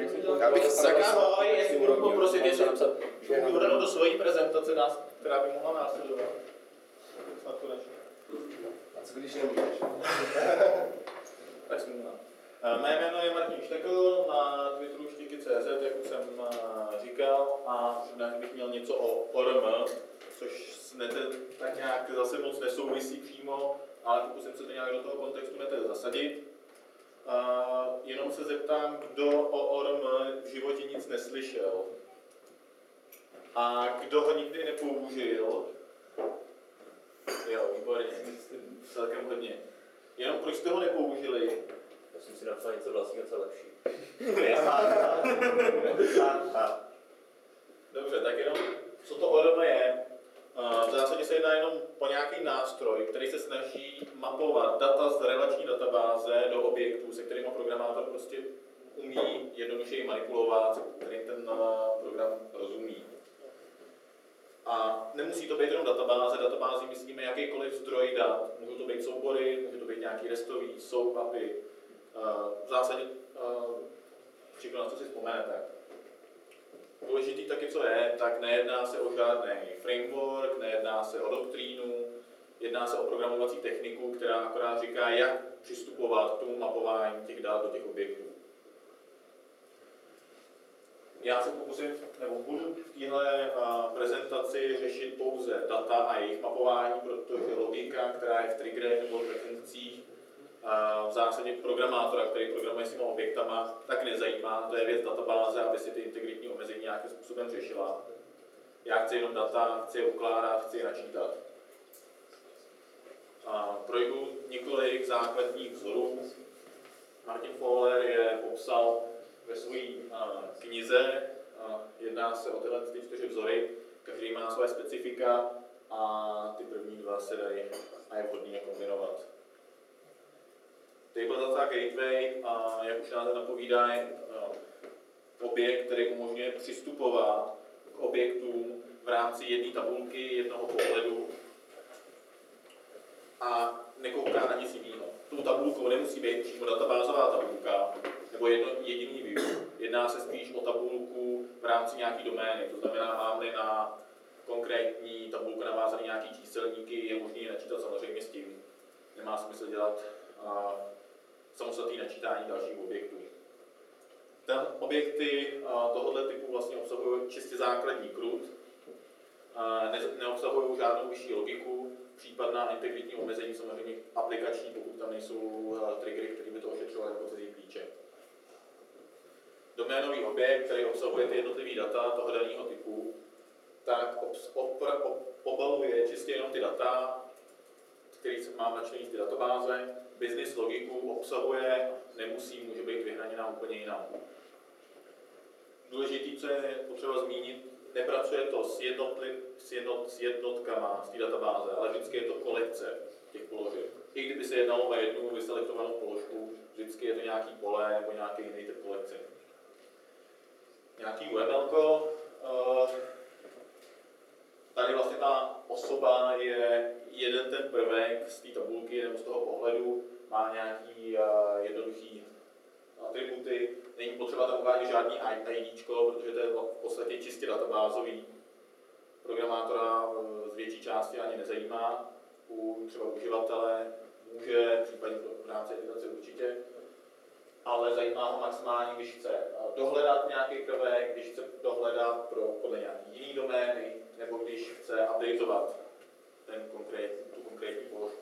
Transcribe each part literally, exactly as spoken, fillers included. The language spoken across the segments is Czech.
Já bych zakázal, jestli budu poprosit, jestli uvedeno do svojí prezentace, která by mohla následovat. Snad konečně. A co když nemůžeš? Tak smůla. Mé jméno je Martin Štekl, na Twitteru štěky tečka cé zet, jak už jsem říkal, a dnes bych měl něco o O R M, což nete, tak nějak zase moc nesouvisí přímo, ale pokusím se to nějak do toho kontextu nete zasadit. Uh, jenom se zeptám, kdo o O R M v životě nic neslyšel a kdo ho nikdy nepoužil. Jo, výborně, celkem hodně. Jenom proč jste ho nepoužili? Já jsem si napsal něco vlastního, co lepší. Dobře, tak jenom, co to O R M je? V zásadě se jedná jenom o nějaký nástroj, který se snaží mapovat data z relační databáze do objektů, se kterými programátor prostě umí jednodušeji manipulovat, který ten program rozumí. A nemusí to být jenom databáze, databázi myslíme jakýkoliv zdroj dat. Můžou to být soubory, může to být nějaký restový, soap mapy. V zásadě všechno, na co si vzpomenete. Důležitý taky, co je, tak nejedná se o žádný framework, nejedná se o doktrínu, jedná se o programovací techniku, která akorát říká, jak přistupovat k tomu mapování těch dat do těch objektů. Já se pokusím, nebo budu v téhle prezentaci řešit pouze data a jejich mapování, protože logika, která je v triggerech nebo v funkcích, v zásadě programátora, který programuje s těma objektama, tak nezajímá. To je věc databáze, aby si ty integritní omezení nějakým způsobem řešila. Já chci jenom data, chci je ukládat, chci je načítat. A projdu několik základních vzorů. Martin Fowler je popsal ve své knize. Jedná se o tyhle čtyři vzory. Každý má své specifika a ty první dva se dají a je vhodný je kombinovat. Table Data Gateway, a jak už název napovídá, je objekt, který umožňuje přistupovat k objektům v rámci jedné tabulky, jednoho pohledu a nekouká na nic jiného. Tou tabulkou nemusí být přímo databázová tabulka nebo jedno jediný view. Jedná se spíš o tabulku v rámci nějaké domény. To znamená, mám-li na konkrétní tabulku navázané nějaké číselníky, je možné je načítat samozřejmě s tím. Nemá smysl dělat a, samostatné načítání dalších objektů. Ten objekty tohoto typu vlastně obsahují čistě základní CRUD, ne, neobsahují žádnou vyšší logiku, případná integritní omezení samozřejmě aplikační, pokud tam nejsou triggery, které by to ošetřovaly jako cizí klíče. Doménový objekt, který obsahuje ty jednotlivé data toho daného typu, tak obaluje čistě jenom ty data, který mám načlený z ty databáze. Business logiku obsahuje, nemusí, může být vyhraněná úplně jiná. Důležitý, co je potřeba zmínit, nepracuje to s, jednotli, s, jednot, s jednotkama z té databáze, ale vždycky je to kolekce těch položek. I kdyby se jednalo o jednu vyselektovanou položku, vždycky je to nějaký pole nebo nějaký jiný typ kolekce. Nějaký U M L ko, tady vlastně ta osoba je jeden ten prvek z té tabulky nebo z toho pohledu, má nějaký jednoduchý atributy, není potřeba tam uvádět žádný IDčko, protože to je v podstatě čistě databázový. Programátora z větší části ani nezajímá, u třeba uživatele může, případně v rámci editace určitě, ale zajímá ho maximálně, když chce dohledat nějaký prvek, když chce dohledat pro, podle nějaký jiný domény, nebo když chce updateovat ten konkrét, tu konkrétní položku.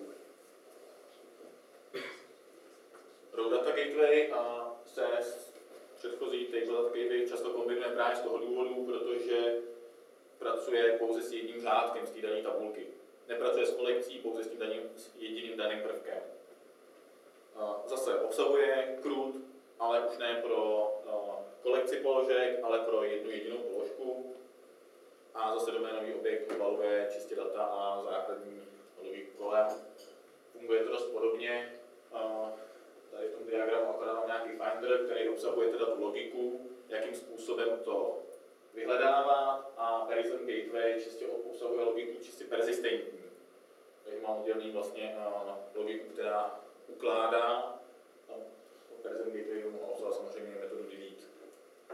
Raw Data Gateway a se předchozí Table Data Gateway často kombinuje právě z toho důvodu, protože pracuje pouze s jedním řádkem z té dané tabulky. Nepracuje s kolekcí, pouze s tím daným, s jediným daným prvkem. Zase obsahuje CRUD, ale už ne pro kolekci položek, ale pro jednu jedinou položku. A zase doménový objekt obaluje čistě data a základní logiku kolem. Funguje to dost podobně. Tady v tom diagramu akorát mám nějaký finder, který obsahuje teda tu logiku, jakým způsobem to vyhledává, a Pearson Gateway čistě obsahuje logiku čistě persistentní. Takže mám udělaný vlastně logiku, která ukládá. Pearson Gateway mohl obsahovat samozřejmě metodu delete.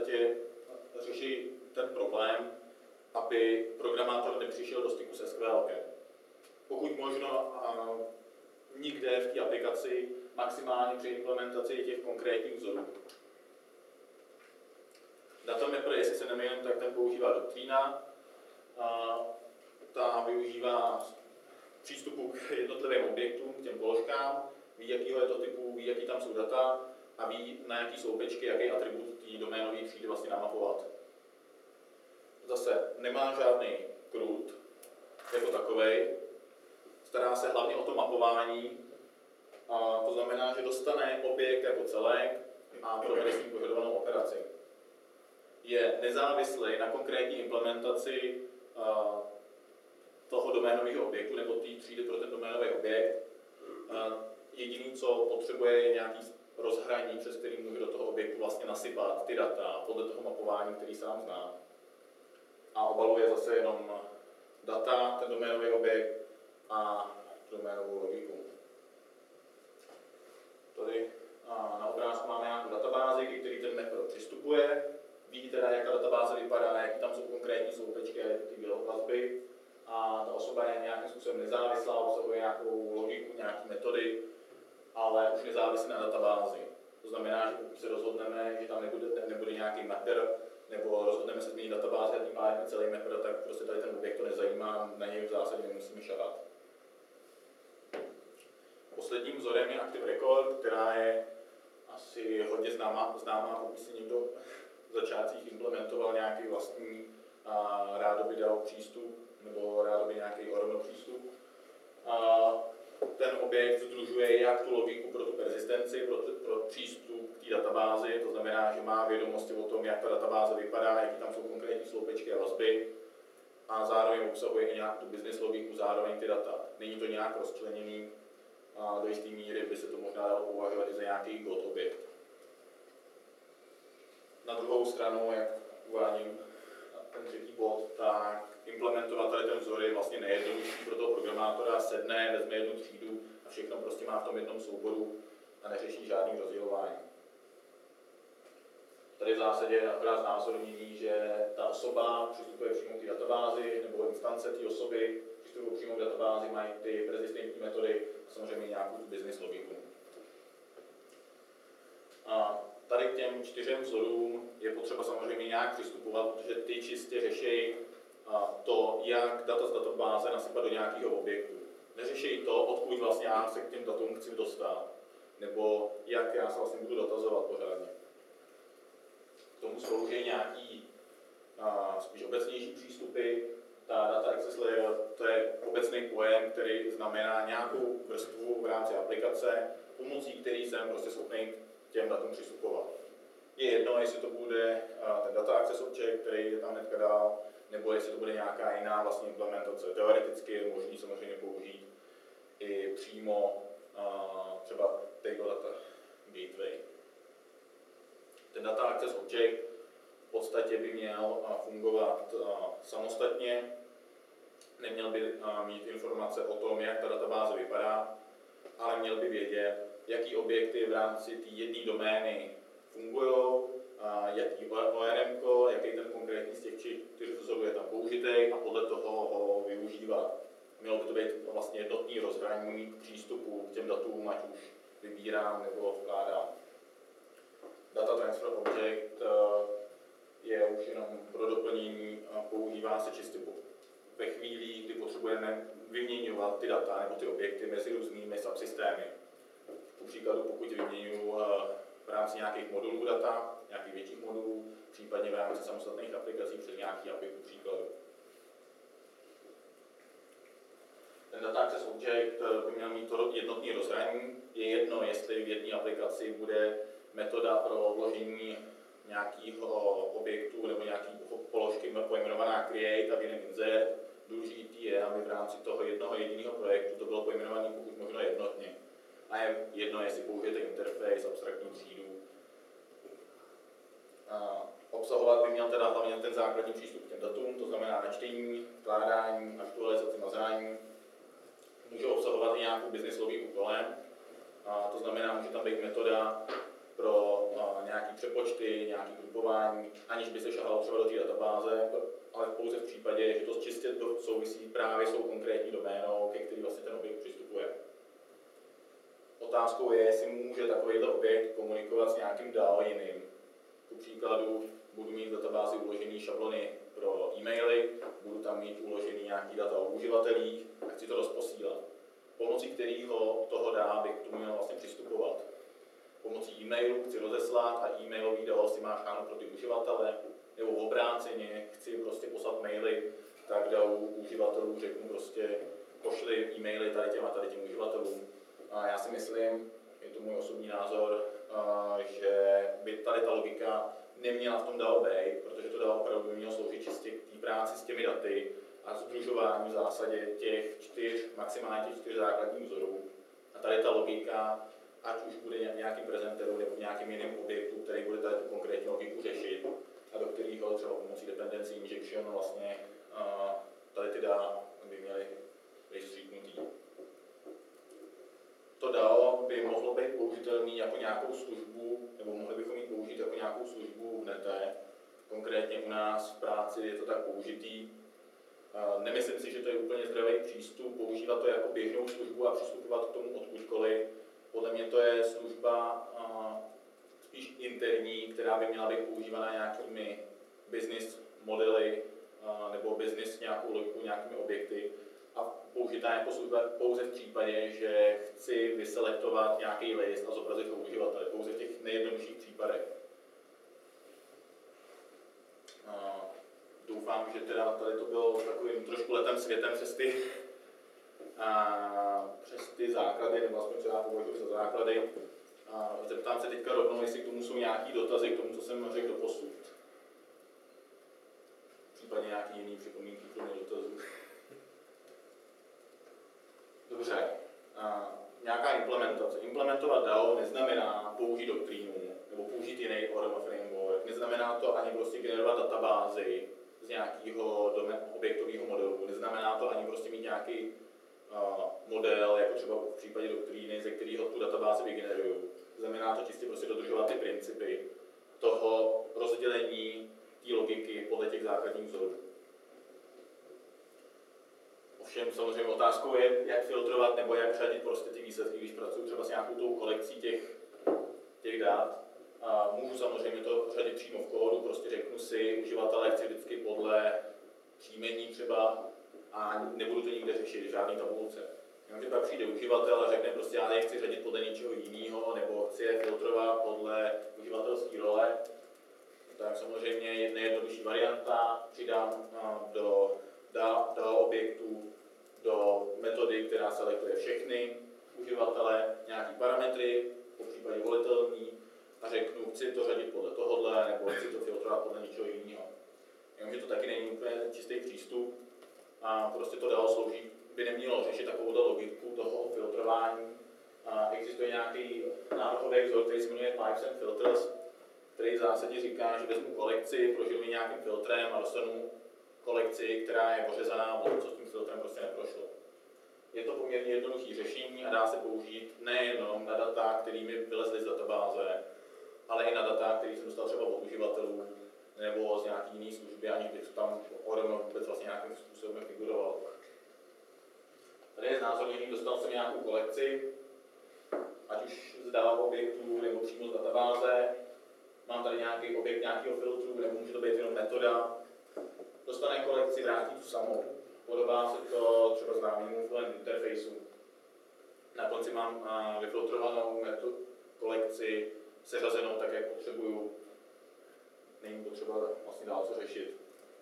podstatě řeší ten problém, aby programátor nepřišel do styku s S Q L kem. Pokud možno a nikde v té aplikaci, maximálně při implementaci těch konkrétních vzorů. Datamapper, jestli se nemýlím, tak ten používá Doctrina. A ta využívá přístupu k jednotlivým objektům, k těm položkám, ví, jakýho je to typu, ví, jaký tam jsou data a ví, na jaký sloupečky, jaký atribut té doménové třídy vlastně namapovat. Zase nemá žádný CRUD jako takovej, stará se hlavně o to mapování, a to znamená, že dostane objekt jako celek a provede s ním požadovanou operaci. Je nezávislý na konkrétní implementaci a, toho doménového objektu nebo té třídy pro ten doménový objekt. A jediný, co potřebuje, je nějaký rozhraní, přes který může do toho objektu vlastně nasypat ty data podle toho mapování, který sám zná. A obaluje zase jenom data, ten doménový objekt a doménovou logiku. Tady a na obrázku máme nějakou databázi, k který ten mapper přistupuje. Ví teda, jaká databáze vypadá, jaký tam jsou konkrétní sloupečky a ty vazby. A ta osoba je nějakým způsobem nezávislá, obsahuje nějakou logiku, nějaké metody, ale už nezávislí na databázi. To znamená, že pokud se rozhodneme, že tam nebude, nebude nějaký mapper, nebo rozhodneme se změnit databázi a tím pádem celý mapper, tak prostě tady ten objekt to nezajímá, na něj v zásadě nemusíme šahat. Posledním vzorem je Active Record, která je asi hodně známá, známá pokud si někdo v začátcích implementoval nějaký vlastní a rádoby dal přístup, nebo rádoby nějaký O R M přístup. A ten objekt sdružuje jak tu logiku pro tu persistenci, pro, pro přístup k té databázi, to znamená, že má vědomosti o tom, jak ta databáze vypadá, jaký tam jsou konkrétní sloupečky a vazby, a zároveň obsahuje i nějak tu business logiku, zároveň ty data. Není to nějak rozčleněný, a do jisté míry by se to možná dalo považovat i za nějaký G O T objekt. Na druhou stranu, jak uvádím ten třetí bod, tak implementovat tady ten vzor je vlastně nejjednodušší pro toho programátora, sedne, vezme jednu třídu a všechno prostě má v tom jednom souboru a neřeší žádný rozdělování. Tady v zásadě je akorát znázornění, že ta osoba přistupuje přímo k té databázi, nebo instance té osoby přistupují přímo k databázi, mají ty persistentní metody a samozřejmě nějakou business logiku. A tady k těm čtyřem vzorům je potřeba samozřejmě nějak přistupovat, protože ty čistě řeší to, jak data z databáze nasypat do nějakého objektu. Neřeší to, odkud vlastně já se k těm datům chci dostat, nebo jak já se vlastně budu dotazovat pořádně. K tomu slouží nějaký a, spíš obecnější přístupy. Ta data access layer, to je obecný pojem, který znamená nějakou vrstvu v rámci aplikace, pomocí který jsem prostě schopný k těm datům přistupovat. Je jedno, jestli to bude a, ten data access object, který je tam hnedka dál, nebo jestli to bude nějaká jiná vlastně implementace. Teoreticky je možný samozřejmě použít i přímo a, třeba table data gateway. Ten data access object v podstatě by měl fungovat samostatně, neměl by mít informace o tom, jak ta databáze vypadá, ale měl by vědět, jaký objekty v rámci té jedné domény fungují, jaký O R M, jaký ten konkrétní z těch čtyř vzorů je tam použitý a podle toho ho využívat. Mělo by to být vlastně jednotný rozhraní přístupu k těm datům, ať už vybírám nebo vkládám. Data Transfer Object je už jenom pro doplnění, používá se čistě ve chvíli, kdy potřebujeme vyměňovat ty data nebo ty objekty mezi různými subsystémy. Ku příkladu, pokud vyměňuji v rámci nějakých modulů data, nějakých větších modulů, případně v rámci samostatných aplikací přes nějaký A P I ku příkladu. Ten Data Access Object by měl mít to jednotné rozhraní. Je jedno, jestli v jedné aplikaci bude metoda pro vložení nějakého objektu nebo nějaké položky pojmenovaná create a v jiném insert. Důležité je, aby v rámci toho jednoho jediného projektu to bylo pojmenované pokud možno jednotně. A je jedno, jestli použijete interface, abstraktní třídu. A obsahovat by měl teda hlavně ten základní přístup k těm datům, to znamená načtení, vkládání, aktualizaci, mazání. Může obsahovat i nějakou business logiku kolem. A to znamená, může tam být metoda pro uh, nějaké přepočty, nějaké grupování, aniž by se šahalo třeba do té databáze, ale pouze v případě, že to čistě to souvisí právě s tou konkrétní doménou, ke který vlastně ten objekt přistupuje. Otázkou je, jestli může takovýhle objekt komunikovat s nějakým dál jiným. Ku příkladu budu mít v databázi uložený šablony pro e-maily, budu tam mít uložený nějaký data o uživatelích a chci to rozposílat. Pomocí kterého toho dá bych k tomu měl vlastně přistupovat. Pomocí e-mailu chci rozeslat a e-mailový dál si má cháno pro ty uživatele, nebo v obráceně chci prostě poslat maily, tak dal uživatelů řeknu prostě pošli e-maily tady těm a tady těm uživatelům. A já si myslím, je to můj osobní názor, že by tady ta logika neměla v tom dál být, protože to dál opravdu by mělo sloužit čistě k té práci s těmi daty a sdružování v zásadě těch čtyř, maximálně těch čtyř základních vzorů. A tady ta logika, ať už bude nějaký prezenteru nebo v nějakém jiném objektu, který bude tady tu konkrétní logiku řešit a do kterého třeba pomocí dependency injection vlastně tady ty data by měly být stříknutý. To dál by mohlo být použitelný jako nějakou službu, nebo mohli bychom ji použít jako nějakou službu v nete. Konkrétně u nás v práci je to tak použitý. Nemyslím si, že to je úplně zdravý přístup, používat to jako běžnou službu a přistupovat k tomu odkudkoliv. Podle mě to je služba spíš interní, která by měla být používána nějakými business modely nebo business nějakou logiku, nějakými objekty. A použitá jako služba pouze v případě, že chci vyselektovat nějaký list a zobrazit ho uživatele, pouze v těch nejjednodušších případech. A doufám, že teda tady to bylo takovým trošku letem světem přes ty, a přes ty základy, nebo aspoň co já považuji za základy. A zeptám se teďka rovnou, jestli k tomu jsou nějaký dotazy, k tomu, co jsem řekl doposud. Případně nějaký jiný připomínky k tomu dotazu. Dobře, a nějaká implementace. Implementovat dál neznamená použít doktrínu nebo použít jiný O R M framework. Neznamená to ani prostě generovat databázy z nějakého objektového modelu. Neznamená to ani prostě mít nějaký uh, model, jako třeba v případě doktríny, ze kterého tu databázi vygenerují. Znamená to čistě prostě dodržovat ty principy toho rozdělení té logiky podle těch základních vzorů. Ovšem samozřejmě otázkou je, jak filtrovat nebo jak řadit prostě ty výsledky, když pracuji třeba s nějakou tou kolekcí těch, těch dat. A můžu samozřejmě to řadit přímo v kódu, prostě řeknu si, uživatele chci vždycky podle příjmení třeba a nebudu to nikde řešit v žádné tabulce. Jenomže pak přijde uživatel a řekne prostě já je chci řadit podle něčeho jiného nebo chci je filtrovat podle uživatelské role. Tak samozřejmě je nejjednodušší varianta, přidám do dal objektů do metody, která selektuje všechny uživatele, nějaký parametry, po případě volitelný, a řeknu, chci to řadit podle tohohle, nebo chci to filtrovat podle něčeho jiného. Jenomže to taky není úplně čistý přístup a prostě to dál slouží, by nemělo řešit takovou logiku toho filtrování. A existuje nějaký návrhový vzor, který se jmenuje Pipes and Filters, který v zásadě říká, že vezmu kolekci, prožiju nějakým filtrem a dostanu kolekci, která je ořezaná, co s tím filtrem prostě neprošlo. Je to poměrně jednoduché řešení a dá se použít nejenom na data, které mi vylezly z databáze, ale i na data, které jsem dostal třeba od uživatelů nebo z nějaké jiné služby, aniž bych tam O R M vůbec vlastně nějakým způsobem figuroval. Tady je znázornění, dostal jsem nějakou kolekci, ať už z dál objektů nebo přímo z databáze. Mám tady nějaký objekt nějakého filtru, nebo může to být jenom metoda. Dostane kolekci, vrátí tu samou. Podobá se to třeba známému Fluent interfejsu. Na konci mám vyfiltrovanou kolekci seřazenou tak, jak potřebuju. Není potřeba vlastně dál co řešit.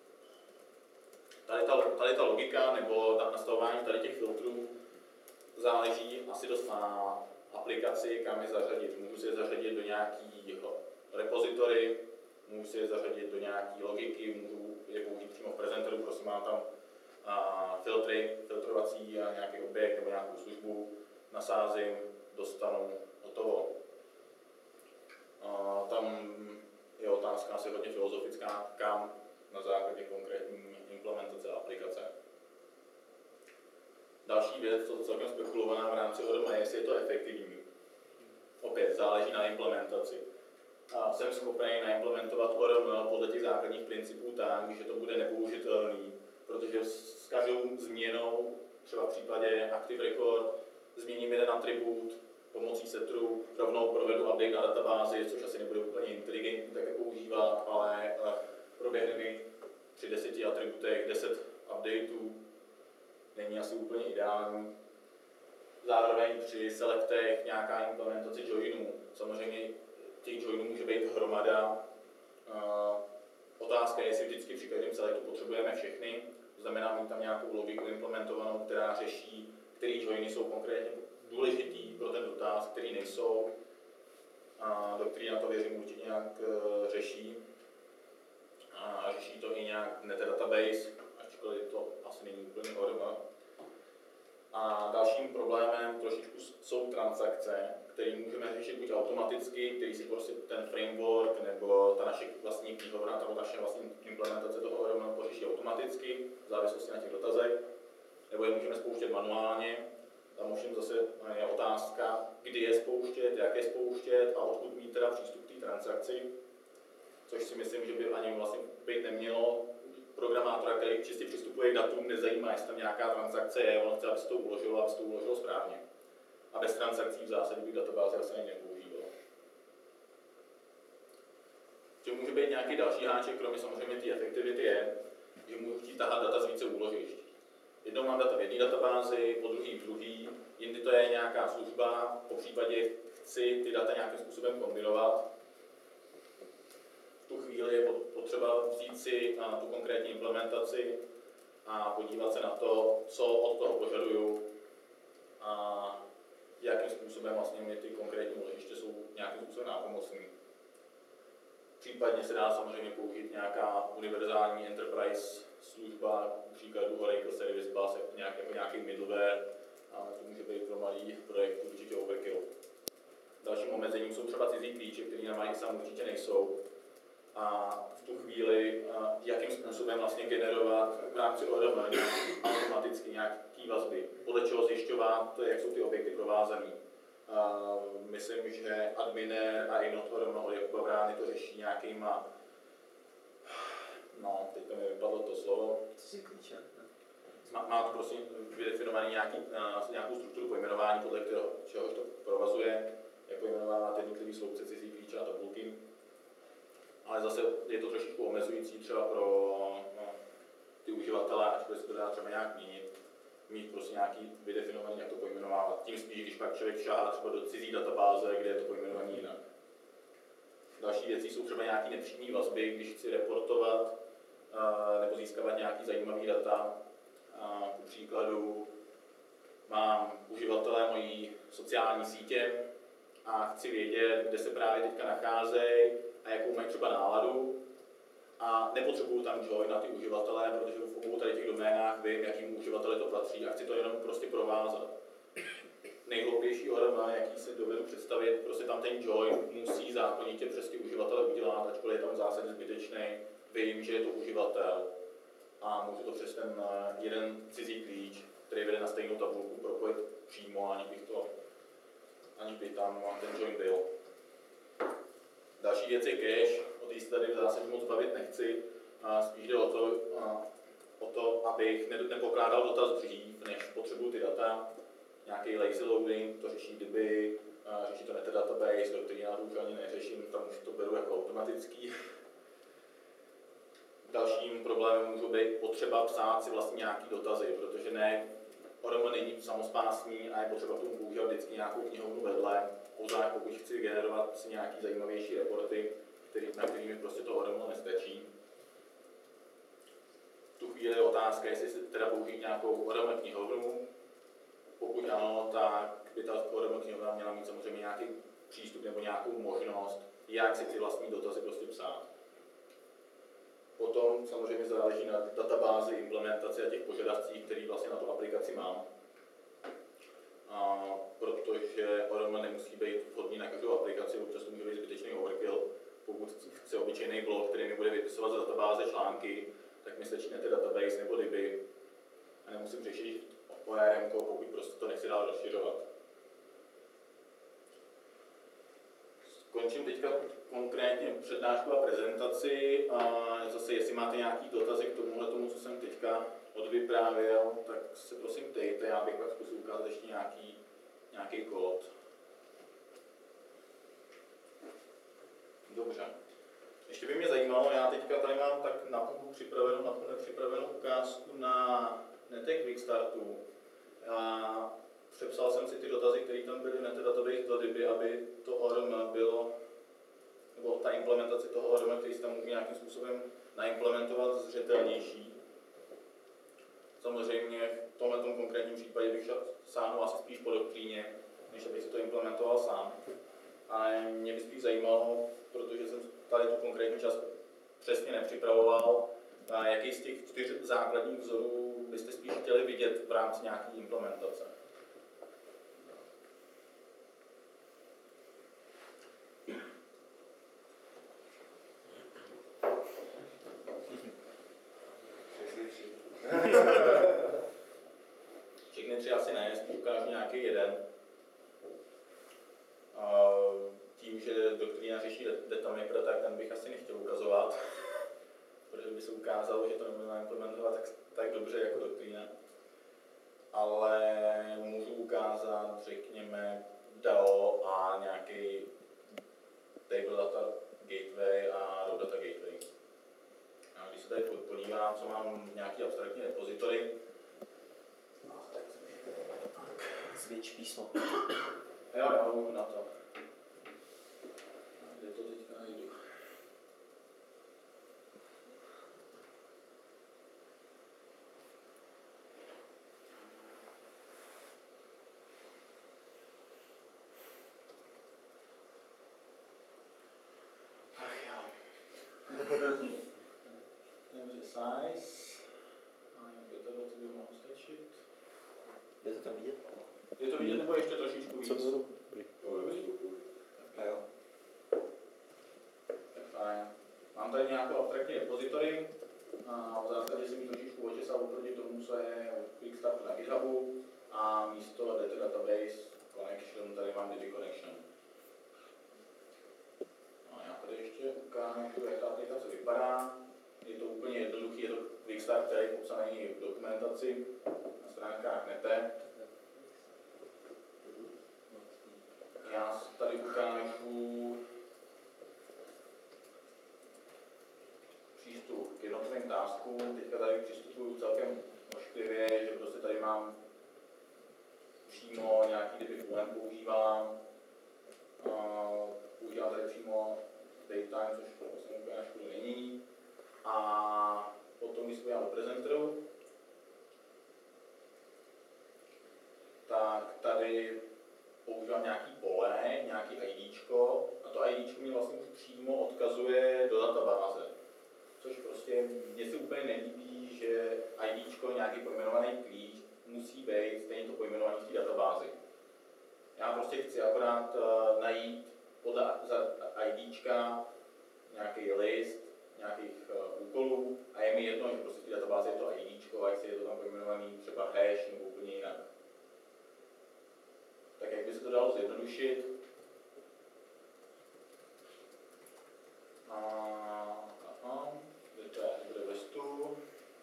Tady ta, tady ta logika nebo nastavování tady těch filtrů záleží asi dost na aplikaci, kam je zařadit. Můžu si je zařadit do nějakého repozitory, můžu si je zařadit do nějaké logiky, můžu je použít přímo v prezenteru, prosím, mám tam a, filtry, filtrovací a nějaký objekt nebo nějakou službu, nasázím, dostanu, hotovo. A, tam je otázka asi hodně filozofická, kam na základě konkrétní implementace aplikace. Další věc, co celkem spekulovaná v rámci O R M, je, jestli je to efektivní. opět záleží na implementaci. A jsem schopný naimplementovat O R M podle těch základních principů tak, že to bude nepoužitelný, protože s každou změnou, třeba v případě Active Record, změním jeden atribut pomocí setru, rovnou provedu update na databázi, což asi nebude úplně inteligentní také používat, ale proběhne mi při deseti atributech deset updateů, není asi úplně ideální. Zároveň při selectech nějaká implementace joinů. Samozřejmě těch joinů může být hromada. Uh, otázka je, jestli vždycky při každém selectu potřebujeme všechny. To znamená mít tam nějakou logiku implementovanou, která řeší, který joiny jsou konkrétně důležitý pro ten dotaz, který nejsou. A do který na to věřím určitě nějak uh, řeší. A řeší to i nějak Netdatabase, ačkoliv to asi není úplně O R M. A dalším problémem trošičku jsou transakce, které můžeme řešit buď automaticky, který si prostě ten framework nebo ta naše vlastní knihovna, ta naše vlastní implementace toho O R M pořeší automaticky, v závislosti na těch dotazech, nebo je můžeme spouštět manuálně. Tam ovšem zase je otázka, kdy je spouštět, jak je spouštět a odkud mít teda přístup k té transakci, což si myslím, že by ani vlastně být nemělo. Programátora, který čistě přistupuje k datům, nezajímá, jestli tam nějaká transakce je, on chce, aby se to uložilo, aby se to uložilo správně. A bez transakcí v zásadě by databáze asi ani nepoužívala. Že může být nějaký další háček, kromě samozřejmě té efektivity je, že můžu chtít tahat data z více úložišť. Jednou mám data v jedné databázi, po druhý v druhý, jindy to je nějaká služba, po případě chci ty data nějakým způsobem kombinovat. V tu chvíli je potřeba vzít si na tu konkrétní implementaci a podívat se na to, co od toho požaduju a jakým způsobem vlastně mi ty konkrétní úložiště jsou nějakým způsobem nápomocný. Případně se dá samozřejmě použít nějaká univerzální enterprise služba, příkladu Oracle Service Bus, nějak, jako nějaký middleware, ale to může být pro malý projekt určitě overkill. Dalším omezením jsou třeba cizí klíče, které na mají sám určitě nejsou. A v tu chvíli, jakým způsobem vlastně generovat v rámci O R M automaticky nějaké vazby, podle čeho zjišťovat, jak jsou ty objekty provázané. Myslím, že adminer a inot O R M od Jakuba Vrány to řeší nějakýma, no, teď to mi vypadlo to slovo. Cizí klíče. Má, má to prostě vydefinovaný nějaký, nějakou strukturu pojmenování, podle kterého, čehož to provazuje, jak pojmenovávat jednotlivý sloupce cizí klíče a tabulky. Ale zase je to trošičku omezující třeba pro no, ty uživatele, ačkoliv se to dá třeba nějak měnit, mít prostě nějaký vydefinovaný, jak to pojmenovávat. Tím spíš, když pak člověk šáhá třeba do cizí databáze, kde je to pojmenovaný jinak. Další věci jsou třeba nějaké nepřímé vazby, když chci reportovat uh, nebo získávat nějaké zajímavé data. Uh, ku příkladu mám uživatele mojí sociální sítě a chci vědět, kde se právě teďka nacházejí a jakou mají třeba náladu. A nepotřebuju tam join na ty uživatele, protože v obou tady těch doménách vím, jakým uživateli to patří a chci to jenom prostě provázat. Nejhloupější O R M, jaký si dovedu představit, prostě tam ten join musí zákonitě přes ty uživatele udělat, ačkoliv je tam v zásadě zbytečný, vím, že je to uživatel a můžu to přes ten jeden cizí klíč, který vede na stejnou tabulku, propojit přímo, aniž bych, to, aniž bych tam ten join byl. Další věc je cache, o té se tady v zásadě moc bavit nechci, a spíš jde o to, a, o to, abych nepokládal dotaz dřív, než potřebuju ty data. Nějaký lazy loading, to řeší kdyby, a řeší to Netdatabase, do který já už ani neřeším, tam už to beru jako automatický. Dalším problémem může být potřeba psát si vlastně nějaký dotazy, protože ne, O R M není samospásný a je potřeba k tomu používat vždycky nějakou knihovnu vedle, obzvlášť pokud chci generovat si nějaký zajímavější reporty, který, na kterými prostě to O R M nestačí. V tu chvíli je otázka, jestli si teda použít nějakou O R M knihovnu. Pokud ano, tak by ta O R M knihovna měla mít samozřejmě nějaký přístup nebo nějakou možnost, jak si ty vlastní dotazy prostě psát. Potom samozřejmě záleží na databázi, implementaci a těch požadavcích, které vlastně na tu aplikaci mám. A protože O R M nemusí být vhodný na každou aplikaci, občas to může být zbytečný overkill. Pokud chci obyčejný blok, který mi bude vypisovat z databáze články, tak mi stačí Netdatabase nebo D B a nemusím řešit O R M, pokud prostě to nechci dál rozšiřovat. končím teďka konkrétně přednášku a prezentaci. A zase, jestli máte nějaký dotazy k tomuhle tomu, co jsem teďka odvyprávěl, tak se prosím ptejte, já bych pak zkusil ukázat ještě nějaký, nějaký kód. Dobře. Ještě by mě zajímalo, já teďka tady mám tak na půl připravenou, na půl nepřipravenou ukázku na netek Quickstartu. A přepsal jsem si ty dotazy, které tam byly na té database do Diby, aby to O R M bylo, nebo ta implementace toho O R M, který se tam může nějakým způsobem naimplementovat, zřetelnější. Samozřejmě v tomhle konkrétním případě bych šel sáhnul asi spíš po doktríně, než abych si to implementoval sám. Ale mě by spíš zajímalo, protože jsem tady tu konkrétní část přesně nepřipravoval, jaký z těch čtyř základních vzorů byste spíš chtěli vidět v rámci nějaké implementace. Všechny tři asi ne, spíš ukážu nějaký jeden. Tím, že doktrína řeší datamaker, tak ten bych asi nechtěl ukazovat, protože by se ukázalo, že to nebude implementovat tak, tak dobře jako doktrína. Ale můžu ukázat, řekněme, D A O a nějaký Table Data Gateway a Raw Data Gateway. A když se tady podívám, co mám nějaký abstraktní repozitory, Zvětš písmo. Jo, jo, můžu na to. Kde to teďka najdu? Ach jo. Dobře, size. A jak to do toho mohu stačit? Je to tam vidět? Je to vidět nebo ještě trošičku víc? Co to bylo? Tak jo. Tak fajn. Mám tady nějakou abstraktní repozitory a v zásadě si mi trošičku očesal oproti tomu, co je Quickstartu na GitHubu a místo data database connection tady mám D B connection. A já tady ještě ukážu, jak ta aplikace vypadá. Je to úplně jednoduchý, je to Quickstart, který je popsaný v dokumentaci na stránkách nete. Já tady ukážu přístup k jednotlivým taskům. Teďka tady přistupuju celkem ošklivě, že prostě tady mám přímo nějaký D B Q M používám. Používám tady přímo datetime, což vlastně úplně na škodu není. A potom, když se podívám do prezenteru, tak tady používám nějaký pole, nějaký IDčko a to IDčko mi vlastně přímo odkazuje do databáze. Což prostě mně se úplně nelíbí, že IDčko, nějaký pojmenovaný klíč, musí být stejně to pojmenovaný v té databázi. Já prostě chci akorát uh, najít podle IDčka nějaký list, nějakých uh, úkolů a je mi jedno, že prostě v té databázi je to IDčko a jestli je to tam pojmenovaný třeba hash nebo úplně jinak. Tak jak by se to dalo zjednodušit? A, aha, kde to je? Bude ve stu.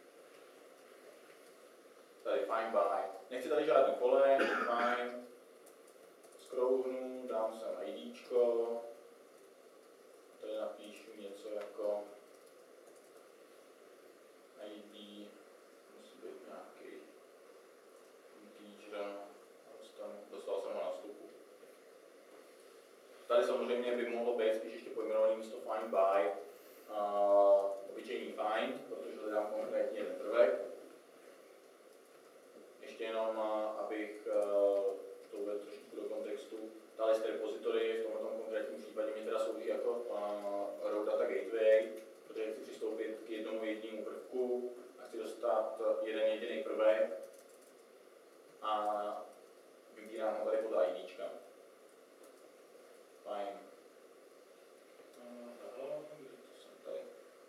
Tady find by. Nechci tady žádný pole, find. Scrollu, dám sem IDčko. Tady napíšu něco jako I D, musí být nějaký integer. Dostal jsem ho na vstupu. Tady samozřejmě by mohlo být spíš ještě pojmenovaný místo find by uh, obyčejný find, protože hledám konkrétně jeden prvek. Ještě jenom, uh, abych uh, to uvedl trošičku do kontextu, ta list repository v tomto konkrétním případě mě teda slouží jako uh, Raw Data Gateway, protože chci přistoupit k jednomu jedinému prvku a chci dostat jeden jediný prvek. A vybírám ho tady podle IDčka. Fajn. Tady.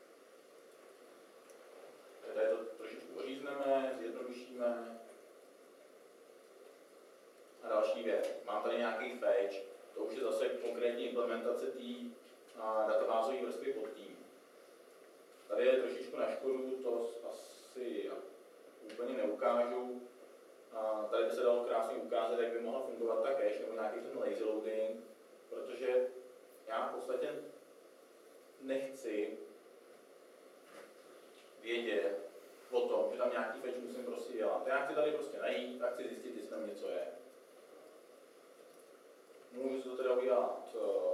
Tady to trošičku ořízneme, zjednodušíme. A další věc. Mám tady nějaký fetch. To už je zase konkrétní implementace té databázové vrstvy pod tím. Tady je trošičku na škodu, to asi úplně neukážu. A tady by se dalo krásně ukázat, jak by mohla fungovat ta cache nebo nějaký ten lazy loading, protože já v podstatě nechci vědět o tom, že tam nějaký fetch musím prostě dělat. Já chci tady prostě najít a chci zjistit, jestli tam něco je. Můžu to teda udělat,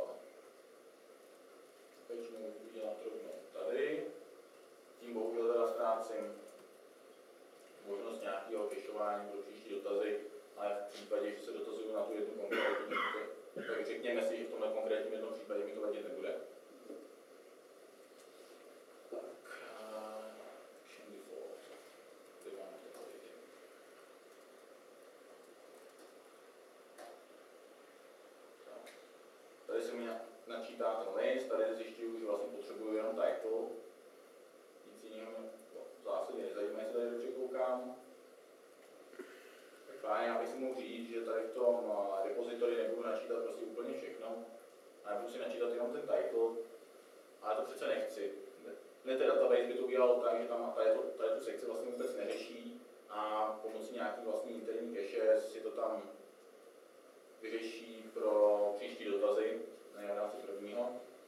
fetch můžu udělat rovnou tady. Tím bohužel teda ztrácím možnost nějakého cacheování pro příští dotazy, ale v případě, že se dotazuju na tu jednu konkrétní, tak řekněme si, že v tomhle konkrétním jednom případě mi to vadit nebude. Tak, action default. Tady máme to tady. Tak. Tady se mi načítá ten list, tady zjišťuju, že vlastně potřebuju jenom title. Nic jiného v zásadě nezajímá, jestli tady dobře koukám. Tak fajn, já bych si mohl říct, že tady v tom repozitori nebudu načítat prostě úplně všechno. A nebudu si načítat jenom ten title, ale to přece nechci. Ne, ten database by to udělal tak, že tam tady, to, tady tu sekci vlastně vůbec neřeší a pomocí nějaký vlastní interní cache si to tam vyřeší pro příští dotazy, ne v rámci prvního.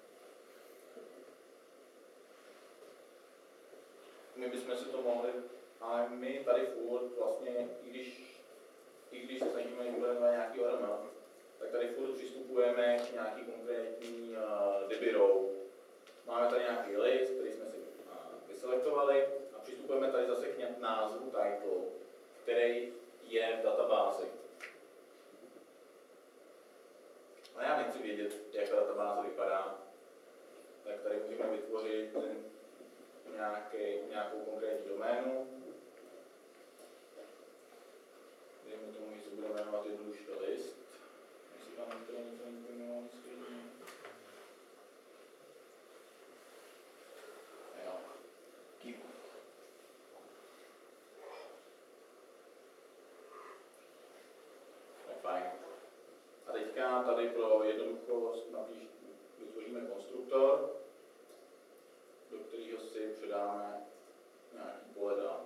My bychom si to mohli, ale my tady furt vlastně, i když, i když se snažíme implementovat nějaký O R M, tak tady furt přistupujeme k nějaký konkrétní uh, D B row. Máme tady nějaký list, který jsme si uh, vyselektovali a přistupujeme tady zase k názvu title, který je v databázi. A já nechci vědět, jak ta databáze vypadá, tak tady můžeme vytvořit ten nějaký, nějakou konkrétní doménu. Dejme tomu, že se bude jmenovat jednoduše list. Jestli tam některé něco nepojmenované stejně. Jo. Keep. Tak fajn. A teďka tady pro jednoduchost napíš, vytvoříme konstruktor, do kterého si předáme nějaký pole dát.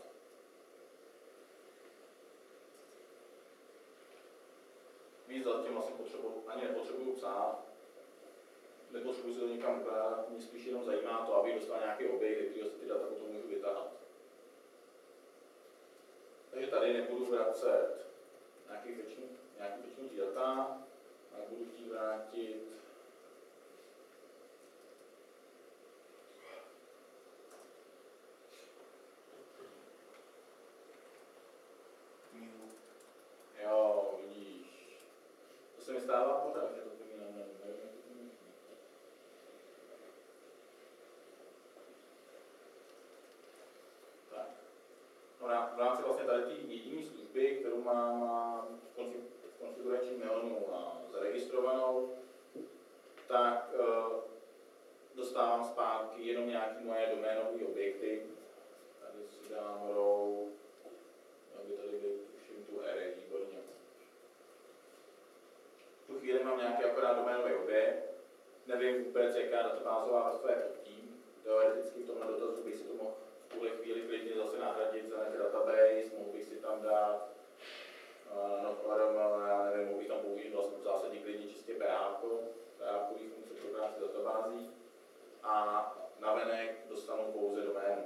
Víc zatím vlastně potřebuji, ani nepotřebuju psát, nepotřebuji si to někam ukládat, mě spíš jenom zajímá to, abych dostal nějaký objekt, ze kterého si ty data potom můžu vytáhat. Takže tady nebudu vracet nějaký fetchnutý data, ale budu chtít vrátit jo, vidíš. To se mi stává pořád, že to pomínám, nevím, jak to pomínám. Tak. No, v rámci vlastně tady té jediné služby, kterou mám v konfiguračním neonu zaregistrovanou, tak uh, dostávám zpátky jenom nějaké moje doménové objekty. Tady si dám row, aby tady byl tuším tu array, výborně. V tu chvíli mám nějaký akorát doménový objekt, nevím vůbec, jaká databázová vrstva je pod tím. Teoreticky v tomhle dotazu bych si to mohl v tuhle chvíli klidně zase nahradit za nějaký database, mohl bych si tam dát uh, no, ale já nevím, mohl bych tam použít vlastně v zásadě klidně čistě P H P, P H P funkce pro práci databází a navenek dostanu pouze doménu.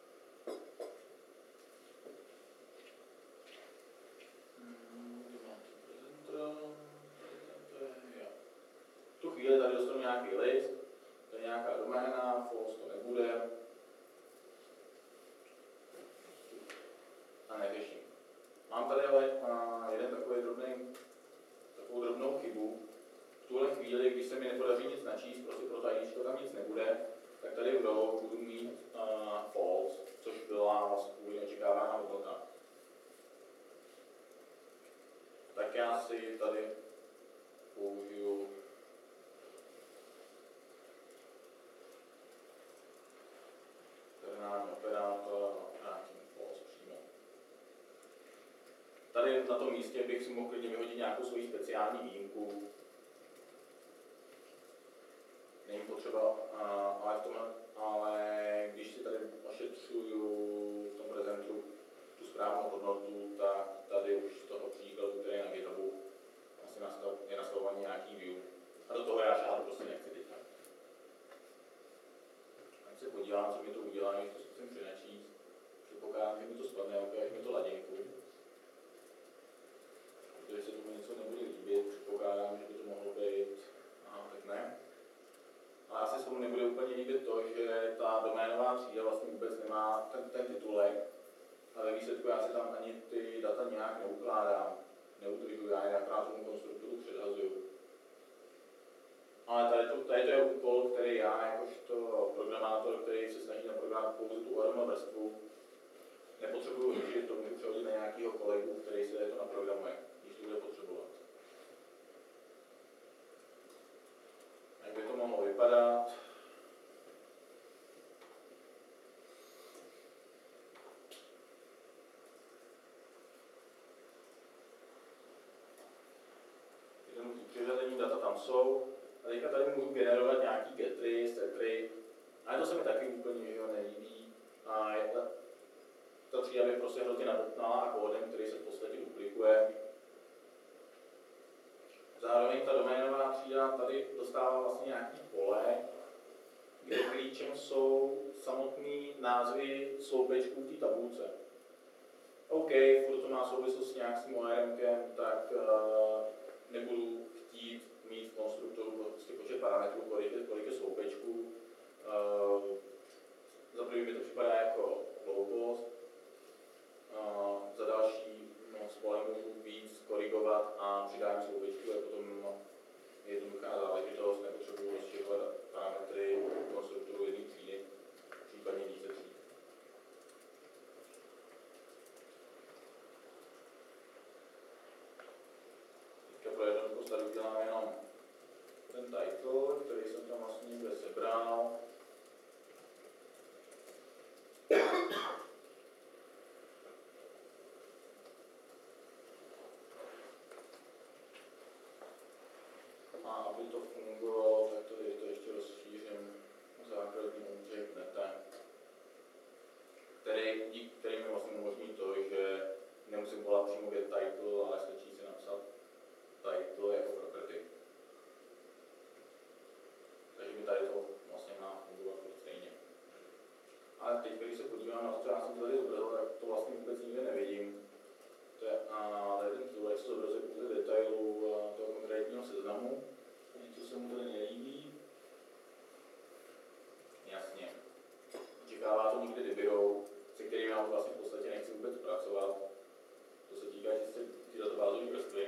V tu chvíli tady dostanu nějaký list, to je nějaká doména, false to nebude a neřeším. Mám tady ale jeden takový drobný, takovou drobnou chybu. V tuhle chvíli, když se mi nepodaří nic načíst, prostě pro tajíčko tam nic nebude, tak tady v row budu mít uh, false, což byla vlastně původně očekávána hodnota. Tak já si tady použiju ternární operátor a vrátím false přímo. Tady na tom místě bych si mohl klidně vyhodit nějakou svoji speciální výjimku. třeba, a, ale, v tom, ale když si tady ošetřuju v tom prezentu tu správnou hodnotu, tak tady už z toho příkladu, který je na GitHubu, asi nastav, je nastavovaný nějaký view. A do toho já šáhat prostě nechci teďka. Ať se podívám, co mi to udělá, když to zkusím přenečíst. Předpokládám, že mi to spadne, ukáž mi to ladinku. Protože se tomu něco nebude líbit, předpokládám, že by to mohlo být. Aha, tak ne. Ale asi se tomu nebude úplně líbit to, že ta doménová třída vlastně vůbec nemá ten, ten titulek. A ve výsledku já si tam ani ty data nějak neukládám. Neutribuju, já je akorát tomu konstruktoru předhazuju. Ale tady to, tady to je úkol, který já, jakožto programátor, který se snaží naprogramovat pouze tu O R M vrstvu, nepotřebuju řešit, to můžu přehodit na nějakého kolegu, který se to naprogramuje, když to bude potřebovat. Jak by to mohlo vypadat? Jednoduchý přiřazení, data tam jsou. A teďka tady můžu generovat nějaký getry, setry, ale to se mi taky úplně jo, nelíbí. A je ta, ta třída je prostě hrozně nabotnalá kódem, který se v podstatě duplikuje. Zároveň ta doménová třída tady dostává vlastně nějaký pole, kde klíčem jsou samotné názvy sloupečků v té tabulce. OK, furt to má souvislost s nějakým ORMkem, tak uh, nebudu chtít mít v konstruktoru prostě počet parametrů, kolik je, kolik je sloupečků. Uh, za první mi to připadá jako hloupost. Uh, za další no, spole můžu víc korigovat a přidám sloupečku, je potom no, jednoduchá záležitost, nepotřebuji rozšiřovat parametry konstruktoru jedné třídy, případně více tříd. Teďka pro jednoduchost tady udělám jenom ten title, který jsem tam vlastně někde sebral. A aby to fungovalo, tak to, to ještě rozšířím základní object neta, který, který mi vlastně umožní to, že nemusím volat přímo get title, ale stačí si napsat title jako property. Takže mi tady to vlastně má fungovat stejně. Ale teď, když se podívám na to, co já jsem tady zobrazil, tak to vlastně vůbec nikde nevidím. To je, a tady ten titulek se zobrazuje pouze detailů toho konkrétního seznamu. Něco se mu tady nelíbí. Jasně. Očekává to někde debirou, se kterým já vlastně v podstatě nechci vůbec pracovat. To se týká čistě ty databázové vrstvy.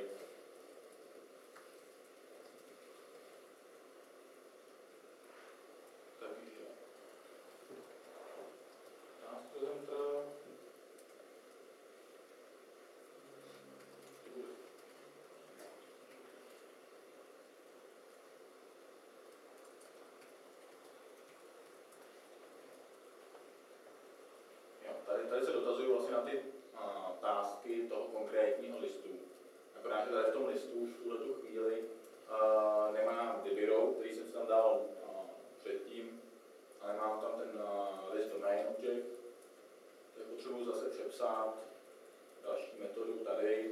Takže task presenter. Tady, tady se dotazují vlastně na ty a, tasky toho konkrétního listu. Akorát, že tady v tom listu už v tuhletu chvíli a, nemám debirou, který jsem si tam dal a, předtím, ale mám tam ten a, list domain object. Tak potřebuji zase přepsat další metodu tady.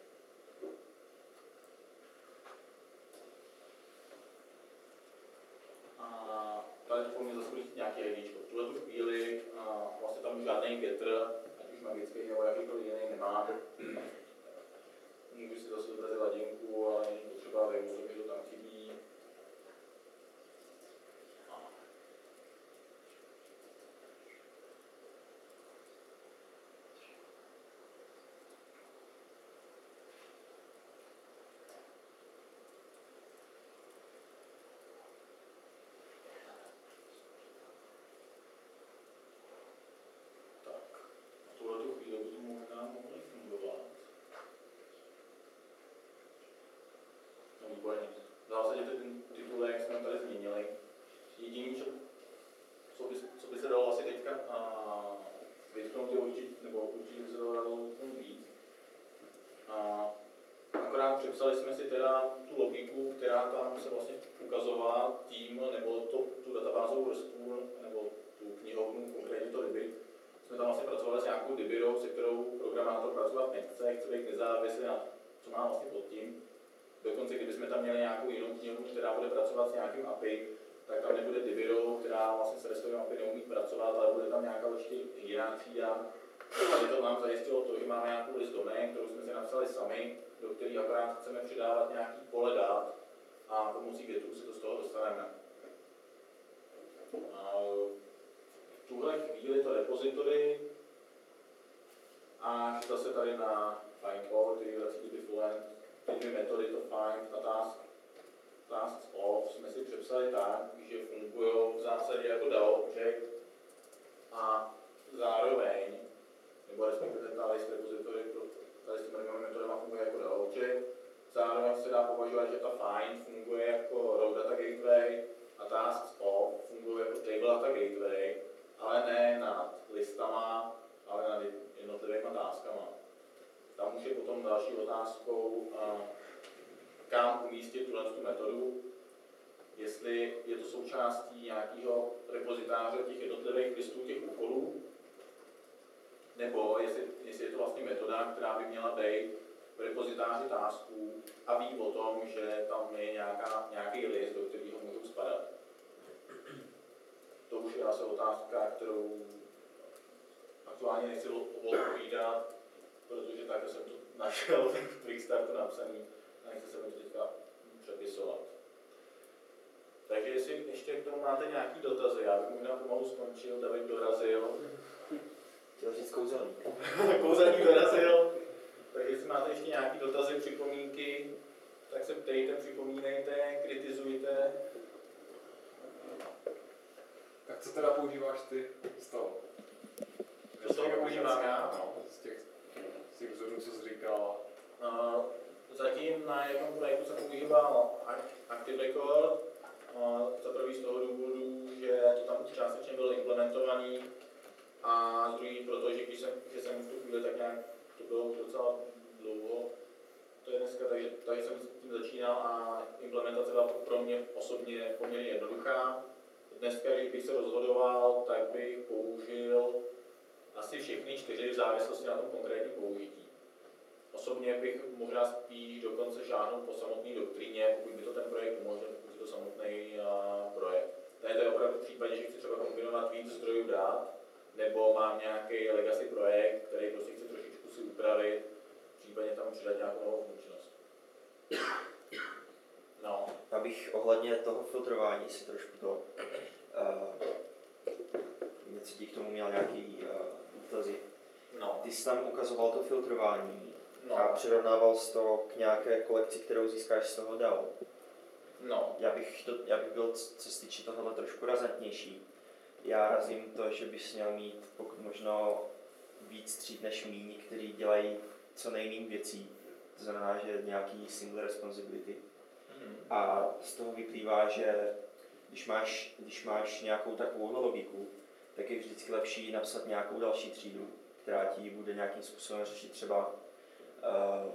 A tady to po mně zase bude nějaký I D čko. V tuhletu chvíli a, vlastně tam žádný getter, ať už magický nebo jakýkoliv jiný nemám. Můžu si zase zobrazit ladinku, ale není potřeba vejmout, že to tam chybí. V zásadě ten titulek jsme tady změnili. Jediný, co, co, by, co by se dalo asi teďka a, vytknout, je určitě, nebo určitě by se dalo vytknout víc. A, akorát přepsali jsme si teda tu logiku, která tam se vlastně ukazovala tím, nebo to, tu pracovat s nějakou dibirou, se kterou programátor pracovat nechce, chce být nezávislý na co má vlastně pod tím. Dokonce, kdybychom tam měli nějakou jinou knihu, která bude pracovat s nějakým A P I, tak tam nebude dibirou, která vlastně s restovým A P I neumí pracovat, ale bude tam nějaká určitě hierarchia. Tady to nám zajistilo to, že máme nějakou list domain, kterou jsme si napsali sami, do které akorát chceme přidávat nějaký pole dat a pomocí getu se to z toho dostaneme. A v tuhle chvíli to repository a zase tady na find all, který vrací do different, ty dvě metody to find a task, tasks off jsme si přepsali tak, že fungují v zásadě jako D A O object a zároveň, nebo respektive ta list repository, tady s těmi metodama funguje jako D A O object, zároveň se dá považovat, že ta find funguje jako row data gateway a tasks off funguje jako table data gateway, ale ne nad listama, ale nad jednotlivými taskama. Tam už je potom další otázkou, kam umístit tuhle metodu, jestli je to součástí nějakého repozitáře těch jednotlivých listů těch úkolů, nebo jestli, jestli je to vlastně metoda, která by měla být v repozitáři tasků a ví o tom, že tam je nějaká, nějaký list, do kterého můžou spadat. To už je asi otázka, kterou aktuálně nechci odpovídat, protože takhle jsem to našel v Quickstartu napsaný a nechci se mi to teďka přepisovat. Takže jestli ještě k tomu máte nějaký dotazy, já bych možná pomalu skončil, David dorazil. Chtěl říct kouzelník. Kouzelník dorazil. Takže jestli máte ještě nějaký dotazy, připomínky, tak se ptejte, připomínejte, kritizujte. Tak co teda používáš ty z toho? Co z toho používám já? No, z těch, z těch vzorů, co jsi říkal. Uh, zatím na jednom projektu jsem používal Active Record. Uh, za prvý z toho důvodu, že to tam částečně bylo implementovaný a z druhý proto, že když jsem, že jsem v tu chvíli tak nějak, to bylo už docela dlouho, to je dneska, takže, takže jsem s tím začínal a implementace byla pro mě osobně poměrně jednoduchá. Dneska, když bych se rozhodoval, tak bych použil asi všechny čtyři v závislosti na tom konkrétním použití. Osobně bych možná spíš dokonce šáhnul po samotné doktríně, pokud by to ten projekt umožnil, pokud je to samotný uh, projekt. Tady to je opravdu v případě, že chci třeba kombinovat víc zdrojů dat, nebo mám nějaký legacy projekt, který prostě chci trošičku si upravit, případně tam přidat nějakou novou funkčnost. No. Abych ohledně toho filtrování si trošku to uh, něco ti k tomu měl nějaký uh, dotazy. No. Ty jsi tam ukazoval to filtrování No. a přirovnával jsi to k nějaké kolekci, kterou získáš z toho D A O. No. Já bych, to, já bych byl, co se týče tohohle, trošku razantnější. Já razím to, že bys měl mít pokud možno víc tříd než míň, který dělají co nejméně věcí. To znamená, že nějaký single responsibility. Mm. A z toho vyplývá, že když máš, když máš nějakou takovou logiku, tak je vždycky lepší napsat nějakou další třídu, která ti bude nějakým způsobem řešit třeba uh,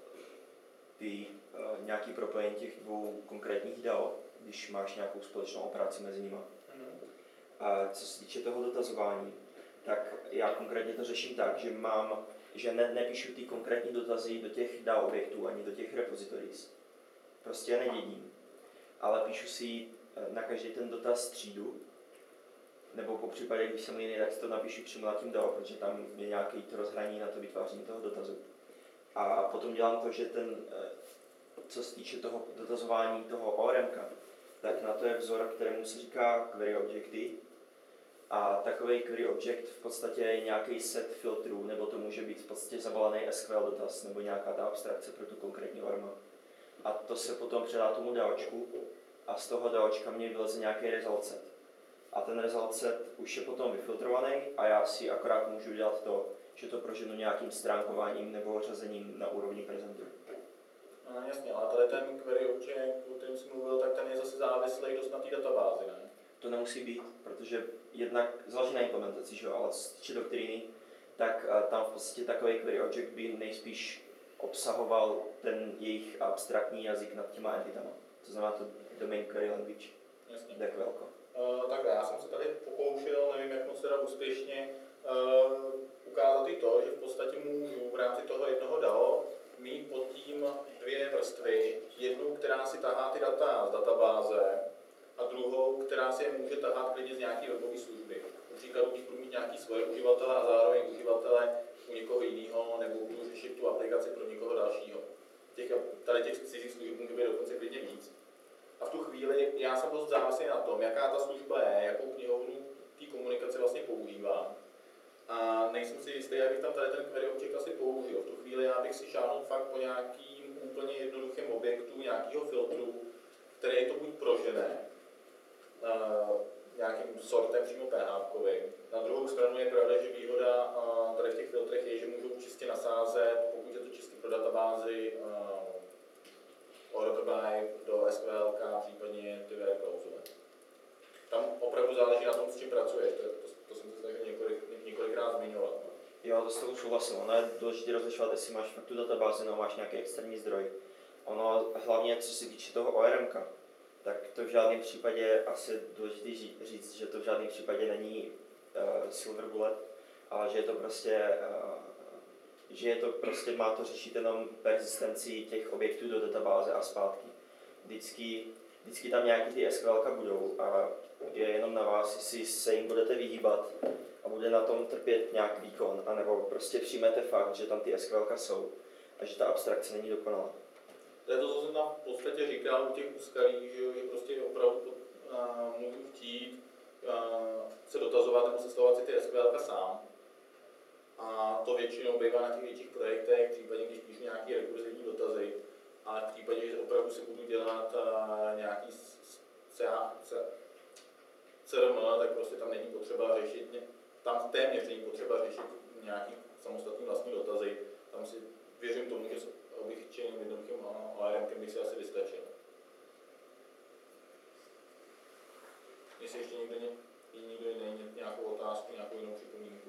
ty uh, nějaký propojení těch dvou konkrétních D A O, když máš nějakou společnou operaci mezi nimi. Mm. A co se týče toho dotazování, tak já konkrétně to řeším tak, že mám, že ne, nepíšu ty konkrétní dotazy do těch D A O objektů ani do těch repositories. Prostě je nedědím. Ale píšu si na každý ten dotaz třídu, nebo po případě, když jsem jiný, tak si to napíšu přímo na tím D A O, protože tam je nějaké to rozhraní na to vytváření toho dotazu. A potom dělám to, že ten, co se týče toho dotazování toho O R M ka, tak na to je vzor, kterému se říká query objecty. A takový query object v podstatě je nějaký set filtrů, nebo to může být v podstatě zabalený S Q L dotaz, nebo nějaká ta abstrakce pro tu konkrétní O R M. A to se potom předá tomu DAOčku a z toho DAOčka mě vyleze nějaký result set. A ten result set už je potom vyfiltrovaný a já si akorát můžu dělat to, že to proženu nějakým stránkováním nebo řazením na úrovni prezentu. No, jasně, ale tady ten query object, o kterém jsem mluvil, tak ten je zase závislý dost na té databázi, ne? To nemusí být, protože jednak záleží na implementaci, že jo, ale co se týče doktríny, tak uh, tam v podstatě takový query object by nejspíš obsahoval ten jejich abstraktní jazyk nad těma entitama. To znamená to domain query language. Jasně. Tak velko. Uh, takhle, já jsem se tady pokoušel, nevím jak moc teda úspěšně, uh, ukázat i to, že v podstatě můžu v rámci toho jednoho D A O mít pod tím dvě vrstvy. Jednu, která si tahá ty data z databáze a druhou, která si je může tahat klidně z nějaké webové služby. Například, když budu mít nějaký svoje uživatele a zároveň uživatele u někoho jiného, nebo budu řešit tu aplikaci pro někoho dalšího. Těch, tady těch cizích služeb může být dokonce klidně víc. A v tu chvíli já jsem dost závislý na tom, jaká ta služba je, jakou knihovnu té komunikace vlastně používám. A nejsem si jistý, jak bych tam tady ten query object asi použil. V tu chvíli já bych si šáhnul fakt po nějakým úplně jednoduchém objektu, nějakého filtru, který to buď prožene, uh, nějakým sortem přímo PHPkovým. Na druhou stranu je pravda, že výhoda uh, tady v těch filtrech je, že můžou čistě nasázet, pokud je to čistě pro databázi, uh, order by do S Q L, případně ty web klauzule. Tam opravdu záleží na tom, s čím pracuješ. To, to, to jsem se snažil několik, několikrát zmiňovat. Jo, to s tou souhlasím. Ono je důležité rozlišovat, jestli máš fakt tu databázi nebo máš nějaký externí zdroj. Ono hlavně, co se týče toho O R M ka, tak to v žádném případě, asi je důležité říct, že to v žádném případě není uh, silver bullet, ale že je to prostě, uh, že je to prostě, má to řešit jenom persistenci těch objektů do databáze a zpátky. Vždycky, vždycky tam nějaký ty S Q L ka budou a je jenom na vás, jestli se jim budete vyhýbat a bude na tom trpět nějak výkon, anebo prostě přijmete fakt, že tam ty S Q L ka jsou a že ta abstrakce není dokonalá. To je to, co jsem tam v podstatě říkal u těch úskalí, že, že prostě opravdu uh, můžu chtít uh, se dotazovat nebo sestavovat si ty S Q L ka sám. A to většinou bývá na těch větších projektech, případně když píšu nějaké rekurzivní dotazy, ale v případě, že opravdu si budu dělat uh, nějaký C R M, tak prostě tam není potřeba řešit, tam téměř není potřeba řešit nějaký samostatný vlastní dotazy. Tam si věřím tomu, že obyčejným jednoduchým O R M kem bych si asi vystačil. Jestli ještě někdo, někdo jiný nějakou otázku, nějakou jinou připomínku.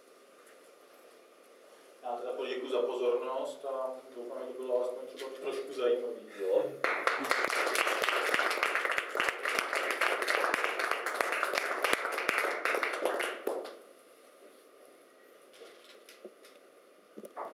Já teda poděkuji za pozornost a doufám, že bylo alespoň třeba trošku